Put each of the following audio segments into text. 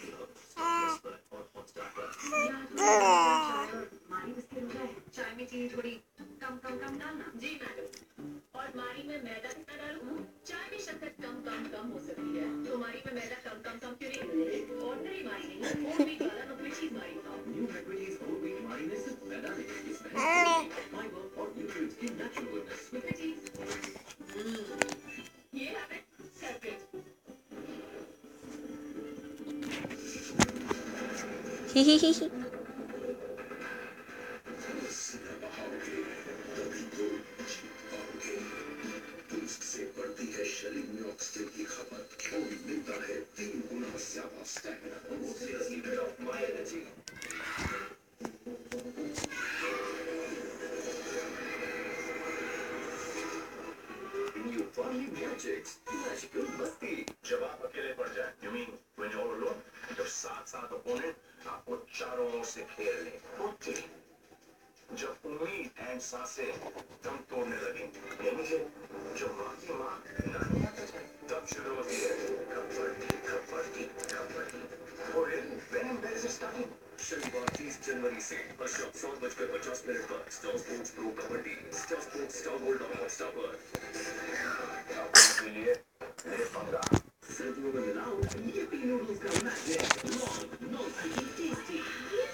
चाय में चीनी थोड़ी कम कम कम डालना। जी मैडम। और मारी में मैदा कितना डालूं? चाय में शक्कर कम कम कम हो सकती है, तो मारी में मैदा कम कम कम क्यों नहीं? ऑर्डिनरी मारी नहीं, होल व्हीट वाला न्यूट्रिचीज मारी खाओ। न्यू न्यूट्रिचीज होल व्हीट मारी में सिर्फ मैदा नहीं, इसमें फाइबर और न्यूट्रिएंट्स की नेचुरल गुडनेस। न्यूट्रिचीज ये है सेपरेट। ही ही ही। से बढ़ती है शरीर में ऑक्सीजन की खपत और मिलता है 3 गुना ज्यादा stamina. You finally magics, magical मस्ती। जब आप अकेले पड़ जाए, you mean when you're all alone? जब साथ ओपोनेंट आपको चारों ओर से घेर ले, ओके। जब उम्मीद एंड सांसें दम तोड़ने लगी, यानी कि जब माँ की माँ नहीं आता है, तब शुरू होती है कबड्डी। और when embarrassing starting, शनिवार 30 जनवरी से और शाम 7:50 पर Star Sports Pro Kabaddi, Star Sports Star Gold और हॉटस्टार पर। आपके लिए ले पंगा। सर्दियों में मिलाओ ये नूडल्स का मैजिक, लॉन्ग नॉन टेस्टी।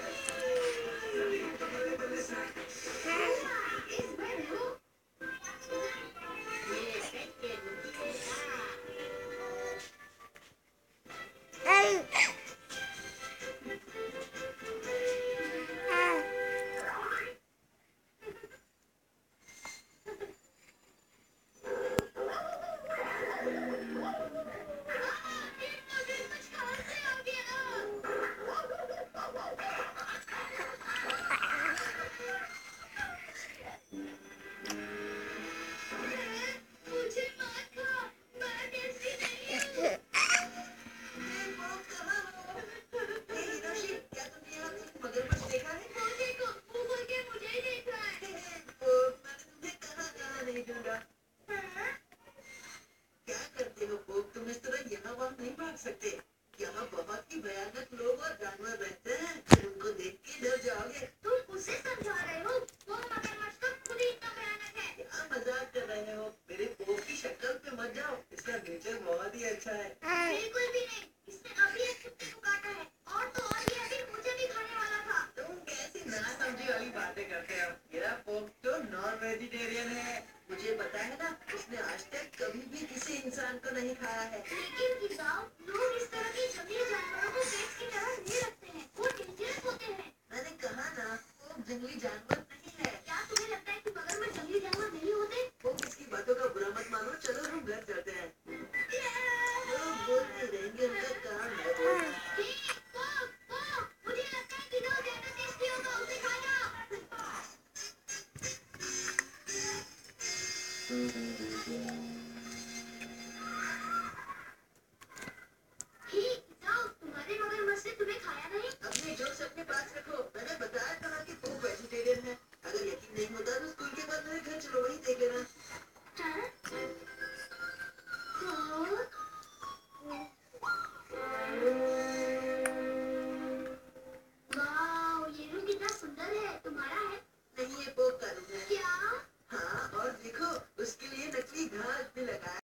सकते। यहाँ बहुत ही भयानक लोग और जानवर रहते हैं, उनको देख के डर जाओगे। तुम उसे समझा रहे हो? वो मगरमच्छ तो खुद ही इतना भयानक है। क्या मजाक कर रहे हो? मेरे पोप की शक्ल पे मत जाओ, इसका नेचर बहुत ही अच्छा है। बिल्कुल भी नहीं, इसने अभी एक कुत्ते को काटा है और तो और ये अभी मुझे भी खाने वाला था। तुम कैसी नासमझी वाली बातें करते हो? मेरा पोप तो नॉन वेजिटेरियन है, मुझे पता है ना। उसने आज तक कभी भी किसी इंसान को नहीं खाया है। लेकिन लोग इस तरह के जंगली जानवरों को पेट्स की तरह नहीं रखते हैं, वो डेंजरस होते हैं। मैंने कहा ना, वो जंगली जानवर नहीं है। क्या तुम्हें लगता है कि मगरमच्छ जंगली जानवर नहीं होते? वो किसकी बातों का बुरा मत मानो, चलो हम घर चलते हैं। लोग बोलते रहेंगे, उनका काम है बोलना। मुझे लगता है कि जो ज्यादा टेस्टी होगा उसे खाना। तुम्हारे मगरमच्छ ने तुम्हें खाया नहीं? अपने जोक्स अपने पास रखो। मैंने बताया था कि वो वेजिटेरियन है। अगर यकीन नहीं होता तो स्कूल के बाद मेरे घर चलो, वहीं देख लेना। वाह, ये रूम कितना सुंदर है। तुम्हारा है? नहीं, ये पोप का रूम है। क्या? हाँ, और देखो उसके लिए नकली घास